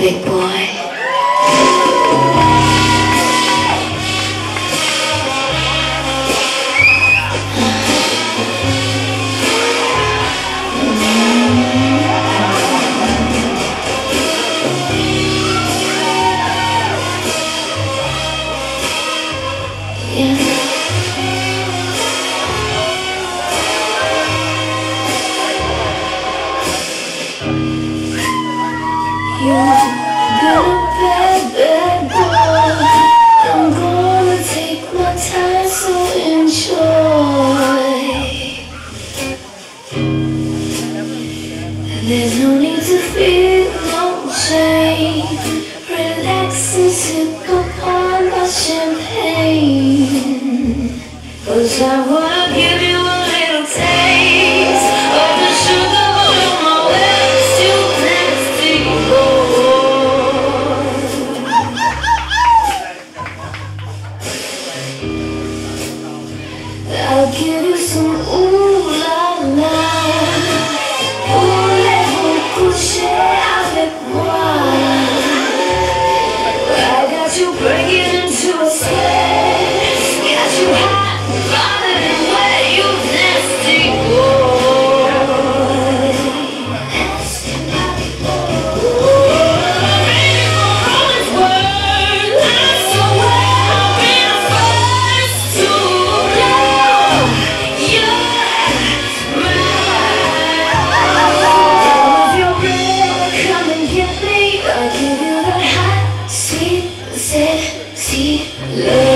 big boy. You've been a bad, bad boy. I'm gonna take my time, so enjoy. There's no need to feel no shame. Relax and sip upon my champagne. 'Cause I wanna give you a little taste of the sugar on my lips. You nasty boy. I'll give you some ooh la la. Voulez-vous coucher avec moi? I got you breaking into a sweat. Got you hot, bothered and wet. You nasty boy. Nasty boy. Ready for all this word. I swear I'll be the first to know you're mine. If you're ready, come and get me. I'll give you the hot, sweet, sexy love.